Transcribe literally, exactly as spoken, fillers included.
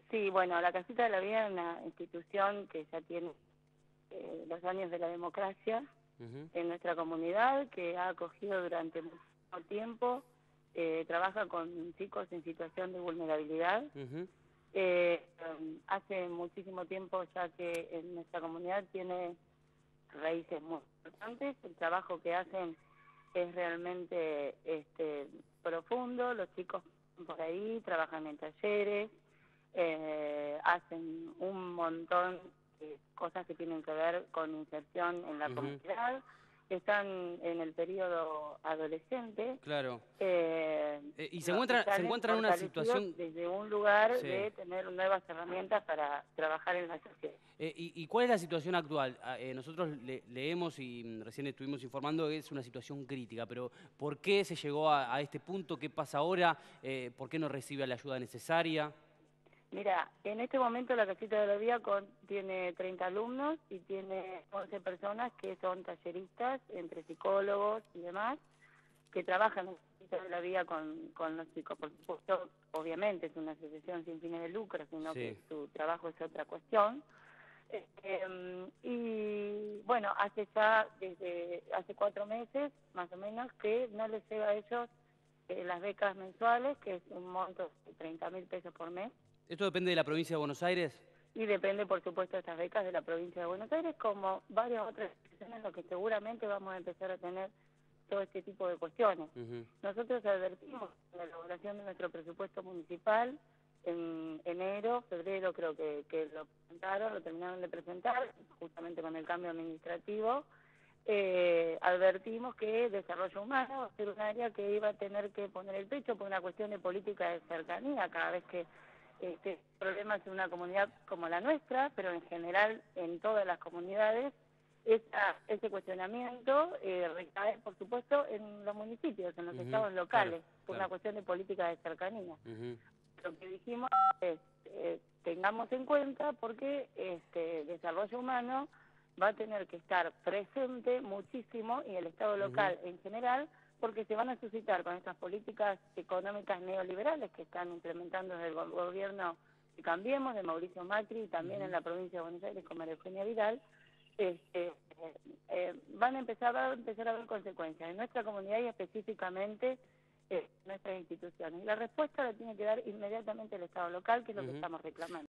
Sí, bueno, la Casita de la Vida es una institución que ya tiene eh, los años de la democracia Ujú, en nuestra comunidad, que ha acogido durante mucho tiempo, eh, trabaja con chicos en situación de vulnerabilidad. ujú, Eh, um, hace muchísimo tiempo ya que en nuestra comunidad tiene raíces muy importantes, el trabajo que hacen es realmente este, profundo, los chicos por ahí trabajan en talleres, eh, hacen un montón de cosas que tienen que ver con inserción en la ujú. comunidad, están en el periodo adolescente, Claro. eh, Eh, y se pero- y encuentra, se salen encuentra en una fortalecidos situación... desde un lugar Sí. de tener nuevas herramientas para trabajar en la sociedad. Eh, y, y cuál es la situación actual? Ah, eh, nosotros le- leemos y mm, recién estuvimos informando que es una situación crítica, pero ¿por qué se llegó a, a este punto? ¿Qué pasa ahora? Eh, ¿por qué no recibe la ayuda necesaria? Mira, en este momento la Casita de la Vida con, tiene treinta alumnos y tiene once personas que son talleristas, entre psicólogos y demás, que trabajan en la Casita de la Vida con, con los chicos. Por supuesto, obviamente es una asociación sin fines de lucro, sino que Sí. su trabajo es otra cuestión. Eh, em, y bueno, hace ya desde hace cuatro meses, más o menos, que no les llega a ellos eh, las becas mensuales, que es un monto de treinta mil pesos por mes. ¿Esto depende de la provincia de Buenos Aires? Y depende, por supuesto, de estas becas de la provincia de Buenos Aires, como varias otras instituciones en las que seguramente vamos a empezar a tener todo este tipo de cuestiones. Ujú, Nosotros advertimos en la elaboración de nuestro presupuesto municipal en enero, febrero creo que, que lo presentaron, lo terminaron de presentar, justamente con el cambio administrativo. Eh, advertimos que desarrollo humano va a ser un área que iba a tener que poner el pecho por una cuestión de política de cercanía, cada vez que este problemas en una comunidad como la nuestra, pero en general en todas las comunidades, esa, ese cuestionamiento eh, recae, por supuesto, en los municipios, en los ujú, estados claro, locales, por claro. una cuestión de política de cercanía. Ujú, Lo que dijimos es, eh, tengamos en cuenta porque este desarrollo humano va a tener que estar presente muchísimo y el Estado ujú, local en general, porque se van a suscitar con estas políticas económicas neoliberales que están implementando desde el go- gobierno de Cambiemos, de Mauricio Macri, y también en ujú. la provincia de Buenos Aires con María Eugenia Vidal, este, eh, eh, van a empezar, va a empezar a haber consecuencias en nuestra comunidad y específicamente eh, nuestras instituciones. Y la respuesta la tiene que dar inmediatamente el Estado local, que es lo que Ujú. estamos reclamando.